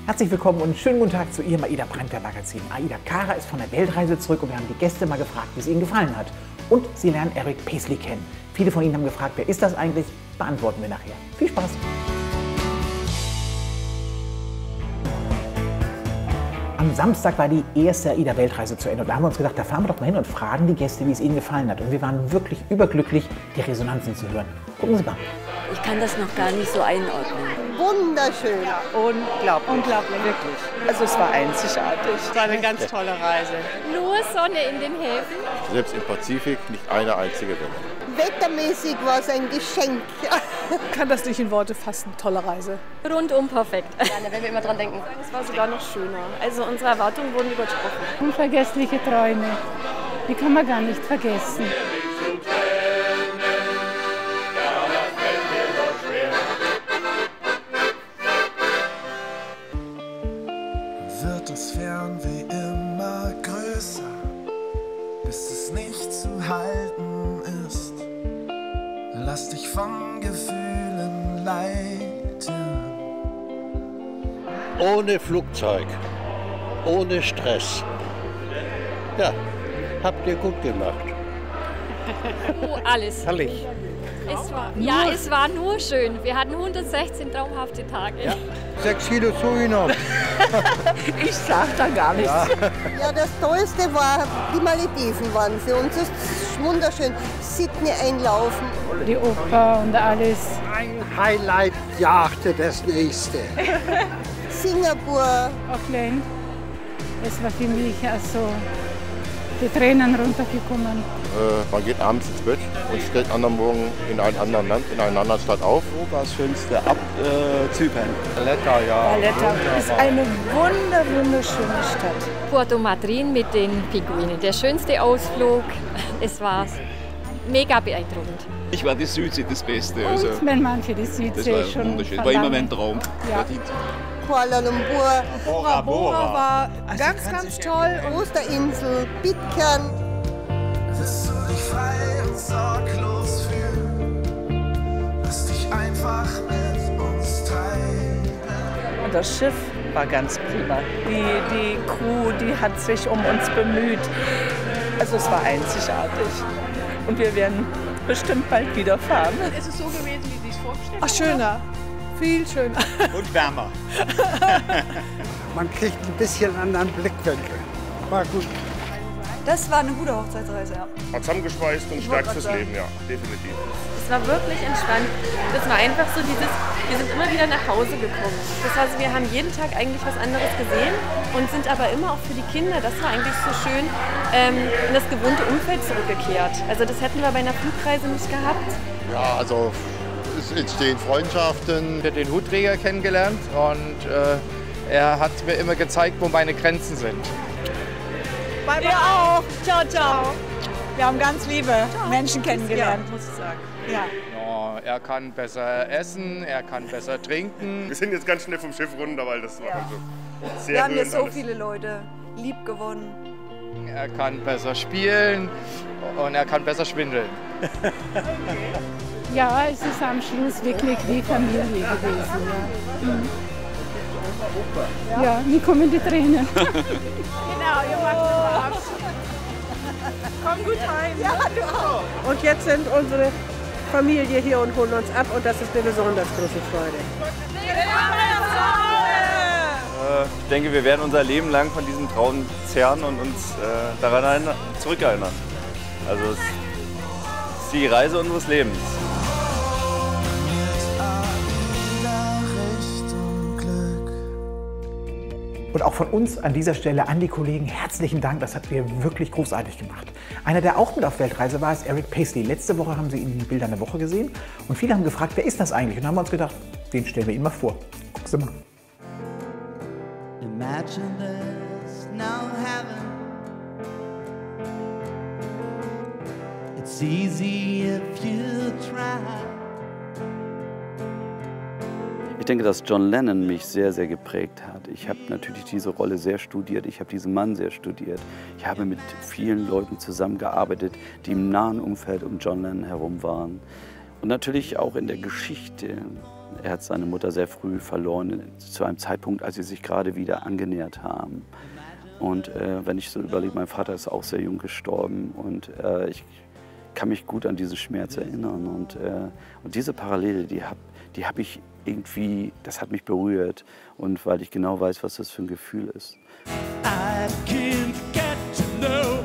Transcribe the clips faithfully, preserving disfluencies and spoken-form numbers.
Herzlich willkommen und schönen guten Tag zu Ihrem AIDA Primetime Magazin. Aida Kara ist von der Weltreise zurück und wir haben die Gäste mal gefragt, wie es ihnen gefallen hat. Und Sie lernen Eric Paisley kennen. Viele von Ihnen haben gefragt, wer ist das eigentlich? Beantworten wir nachher. Viel Spaß! Am Samstag war die erste AIDA-Weltreise zu Ende und da haben wir uns gedacht, da fahren wir doch mal hin und fragen die Gäste, wie es ihnen gefallen hat. Und wir waren wirklich überglücklich, die Resonanzen zu hören. Gucken Sie mal. Ich kann das noch gar nicht so einordnen. Wunderschön. Ja, unglaublich. Unglaublich. Wirklich. Also es war einzigartig. Es war eine ganz tolle Reise. Nur Sonne in den Häfen. Selbst im Pazifik nicht eine einzige Welle. Wettermäßig war es ein Geschenk. Ich kann das nicht in Worte fassen. Tolle Reise. Rundum perfekt. Ja, da werden wir immer dran denken. Es war sogar noch schöner. Also unsere Erwartungen wurden übertroffen. Unvergessliche Träume. Die kann man gar nicht vergessen. Wird das Fernweh immer größer, bis es nicht zu halten ist. Lass dich von Gefühlen leiten. Ohne Flugzeug, ohne Stress. Ja, habt ihr gut gemacht. Oh, alles. Herrlich. Es war, ja, es war nur schön. Wir hatten hundertsechzehn traumhafte Tage. Ja. Sechs Kilo zugenommen. Ich sag da gar nichts. Ja. Ja, das Tollste war, die Malediven waren für uns. Das ist wunderschön. Sydney einlaufen. Die Oper und alles. Ein Highlight jagte das nächste. Singapur. Auckland. Es war für mich also die Tränen runtergekommen. Äh, man geht abends ins Bett und steht am anderen Morgen in einem anderen Land, in einer anderen Stadt auf. Das schönste ab äh, Zypern. Valletta, ja. Valletta ist eine wunder, wunderschöne Stadt. Puerto Madryn mit den Pinguinen. Der schönste Ausflug. Es war mega beeindruckend. Ich war die Südsee das Beste. Also, und mein Mann für die Südsee das war schon. Wunderschön. War immer mein Traum. Ja. Kuala Lumpur. Bora Bora war ganz, ganz toll. Osterinsel, Pitcairn. Willst du dich frei und sorglos fühlen? Lass dich einfach mit uns treiben. Und das Schiff war ganz prima. Die, die Crew, die hat sich um uns bemüht. Also es war einzigartig. Und wir werden bestimmt bald wieder fahren. Ist es so gewesen, wie Sie es vorgestellt haben? Ach, schöner. Viel schöner. Und wärmer. Man kriegt ein bisschen anderen Blickwinkel. War gut. Das war eine gute Hochzeitsreise, ja. Hat zusammengeschweißt und stärkt fürs Leben, ja, definitiv. Es war wirklich entspannt. Das war einfach so dieses, wir sind immer wieder nach Hause gekommen. Das heißt, wir haben jeden Tag eigentlich was anderes gesehen und sind aber immer auch für die Kinder, das war eigentlich so schön, ähm, in das gewohnte Umfeld zurückgekehrt. Also das hätten wir bei einer Flugreise nicht gehabt. Ja, also es entstehen Freundschaften. Ich habe den Hutträger kennengelernt und äh, er hat mir immer gezeigt, wo meine Grenzen sind. Bye, bye. Wir auch. Ciao, ciao. Wir haben ganz liebe ciao. Menschen kennengelernt, ja, muss ich sagen. Ja. Oh, er kann besser essen, er kann besser trinken. Wir sind jetzt ganz schnell vom Schiff runter, weil das war Ja. also sehr Wir haben jetzt so alles. viele Leute lieb gewonnen. Er kann besser spielen und er kann besser schwindeln. Ja, es ist am Schluss wirklich wie Familie gewesen. Ja, mhm. Ja, mir kommen die Tränen. Genau, ihr macht Spaß. Komm gut heim. Ja, du auch. Und jetzt sind unsere Familie hier und holen uns ab und das ist eine besonders große Freude. Äh, ich denke, wir werden unser Leben lang von diesem Traum zehren und uns äh, daran zurückerinnern. Also es ist die Reise unseres Lebens. Und auch von uns an dieser Stelle an die Kollegen herzlichen Dank, das habt ihr wirklich großartig gemacht. Einer, der auch mit auf Weltreise war, ist Eric Paisley. Letzte Woche haben Sie ihn in den Bildern der Woche gesehen und viele haben gefragt, wer ist das eigentlich? Und haben wir uns gedacht, den stellen wir Ihnen mal vor. Gucken Sie mal. Imagine there's no heaven. It's easy if you try. Ich denke, dass John Lennon mich sehr, sehr geprägt hat. Ich habe natürlich diese Rolle sehr studiert, ich habe diesen Mann sehr studiert. Ich habe mit vielen Leuten zusammengearbeitet, die im nahen Umfeld um John Lennon herum waren. Und natürlich auch in der Geschichte Er hat seine Mutter sehr früh verloren, zu einem Zeitpunkt, als sie sich gerade wieder angenähert haben. Und äh, wenn ich so überlege, mein Vater ist auch sehr jung gestorben und äh, ich kann mich gut an diesen Schmerz erinnern. Und, äh, und diese Parallele, die habe die hab ich irgendwie, das hat mich berührt. Und weil ich genau weiß, was das für ein Gefühl ist. I can't get to know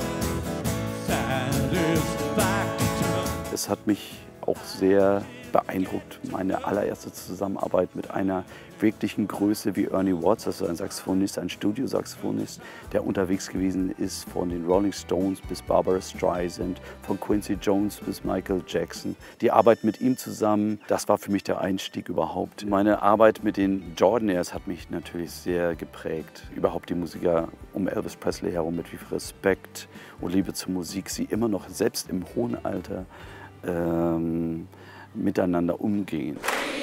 Es hat mich auch sehr beeindruckt, meine allererste Zusammenarbeit mit einer wirklichen Größe wie Ernie Watts, also ein Saxophonist, ein Studiosaxophonist, der unterwegs gewesen ist von den Rolling Stones bis Barbara Streisand, von Quincy Jones bis Michael Jackson. Die Arbeit mit ihm zusammen, das war für mich der Einstieg überhaupt. Meine Arbeit mit den Jordanaires hat mich natürlich sehr geprägt. Überhaupt die Musiker um Elvis Presley herum, mit wie viel Respekt und Liebe zur Musik sie immer noch, selbst im hohen Alter, ähm, miteinander umgehen.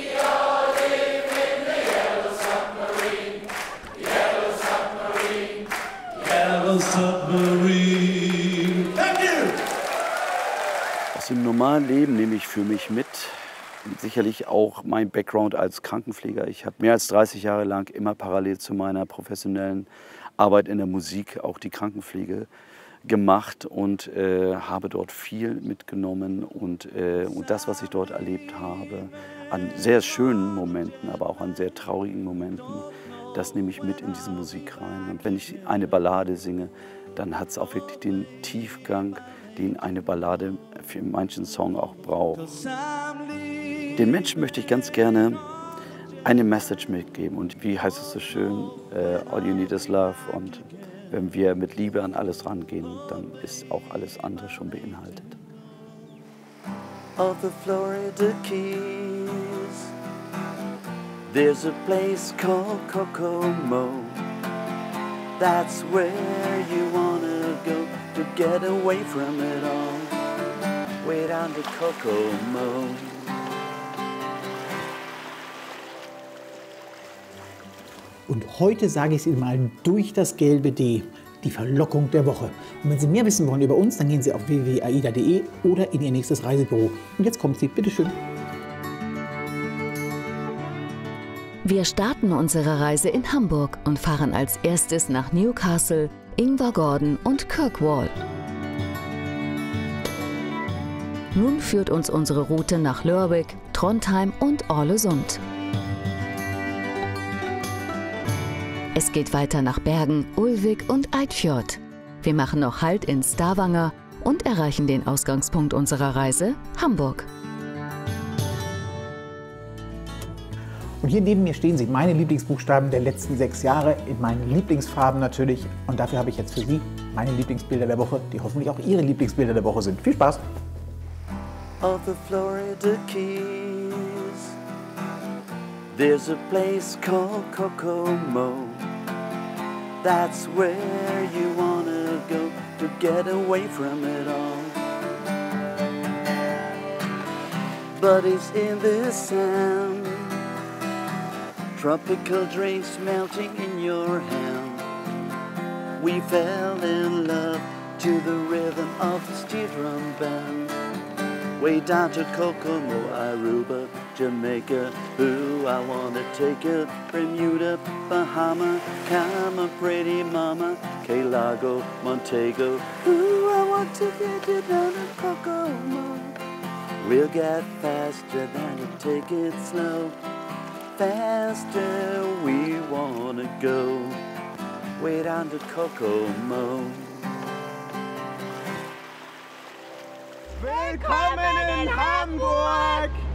Aus dem normalen Leben nehme ich für mich mit, sicherlich auch mein Background als Krankenpfleger. Ich habe mehr als dreißig Jahre lang immer parallel zu meiner professionellen Arbeit in der Musik auch die Krankenpflege gemacht und äh, habe dort viel mitgenommen und, äh, und das, was ich dort erlebt habe, an sehr schönen Momenten, aber auch an sehr traurigen Momenten, das nehme ich mit in diese Musik rein. Und wenn ich eine Ballade singe, dann hat es auch wirklich den Tiefgang, den eine Ballade für manchen Song auch braucht. Den Menschen möchte ich ganz gerne eine Message mitgeben. Und wie heißt es so schön, uh, all you need is love. Und wenn wir mit Liebe an alles rangehen, dann ist auch alles andere schon beinhaltet. Of the Florida Keys, there's a place called Kokomo. That's where you wanna go to get away from it all. Way down to Kokomo. Und heute sage ich es Ihnen mal durch das gelbe D, die Verlockung der Woche. Und wenn Sie mehr wissen wollen über uns, dann gehen Sie auf w w w punkt aida punkt de oder in Ihr nächstes Reisebüro. Und jetzt kommt sie, bitteschön. Wir starten unsere Reise in Hamburg und fahren als erstes nach Newcastle, Ingvar-Gordon und Kirkwall. Nun führt uns unsere Route nach Lerwick, Trondheim und Ålesund. Es geht weiter nach Bergen, Ulvik und Eidfjord. Wir machen noch Halt in Stavanger und erreichen den Ausgangspunkt unserer Reise, Hamburg. Und hier neben mir stehen Sie, meine Lieblingsbuchstaben der letzten sechs Jahre, in meinen Lieblingsfarben natürlich. Und dafür habe ich jetzt für Sie meine Lieblingsbilder der Woche, die hoffentlich auch Ihre Lieblingsbilder der Woche sind. Viel Spaß! Of the Florida Keys, there's a place called Kokomo. That's where you wanna go to get away from it all. Buddies in the sand, tropical drinks melting in your hand. We fell in love to the rhythm of the steel drum band. Way down to Kokomo, Aruba, Jamaica. Ooh, I wanna take it. Bermuda, Bahama, come on, pretty mama. Key Largo, Montego. Ooh, I want to get you down to Kokomo. We'll get faster than to take it slow. Faster we wanna go. Way down to Kokomo. Willkommen in Hamburg!